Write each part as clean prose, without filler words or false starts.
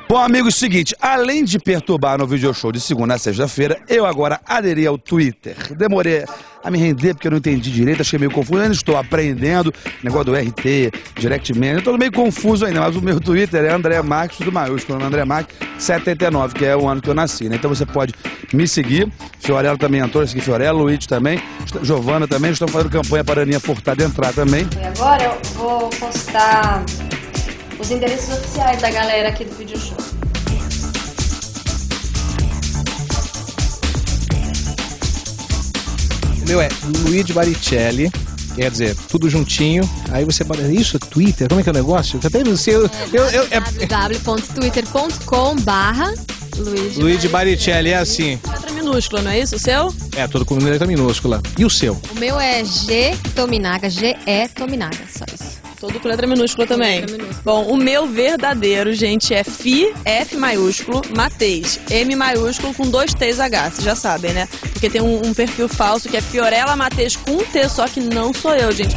Bom, amigos, seguinte, além de perturbar no video show de segunda a sexta-feira, eu agora aderi ao Twitter. Demorei a me render porque eu não entendi direito, achei meio confuso. Eu ainda estou aprendendo, negócio do RT, Direct Message, eu tô meio confuso ainda, mas o meu Twitter é André Marques, tudo maiúsculo, André Marques 79, que é o ano que eu nasci, né? Então você pode me seguir, Fiorello também entrou, seguir Fiorello, Luiz também, Giovana também, estão fazendo campanha para a Aninha Furtado entrar também. E agora eu vou postar os endereços oficiais da galera aqui do video show. O meu é Luigi Baricelli, quer dizer, tudo juntinho. Aí você pode... Isso, Twitter? Como é que é o negócio? Até não sei... www.twitter.com/Luigi Baricelli, é assim. Letra minúscula, não é isso o seu? É, tudo com letra minúscula. E o seu? O meu é G Tominaga, G-E Tominaga, só isso. Todo com letra minúscula também. Letra minúscula. Bom, o meu verdadeiro, gente, é F maiúsculo, Mateis, M maiúsculo com 2 T's H, vocês já sabem, né? Porque tem um perfil falso que é Fiorella Mateis com um T, só que não sou eu, gente.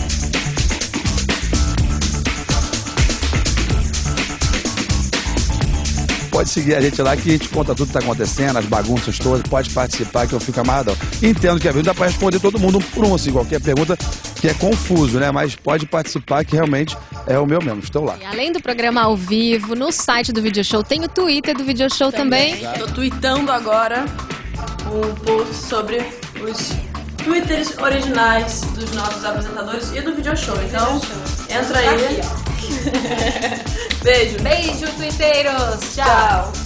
Pode seguir a gente lá que a gente conta tudo que tá acontecendo, as bagunças todas, pode participar que eu fico amarradão. Entendo que a vida dá pra responder todo mundo um por um, assim, qualquer pergunta que é confuso, né? Mas pode participar que realmente é o meu mesmo, estou lá. E além do programa ao vivo, no site do video show, tem o Twitter do video show também. Tô tweetando agora um post sobre os twitters originais dos nossos apresentadores e do video show. Então, entra aí. Beijo, twitteiros. Tchau.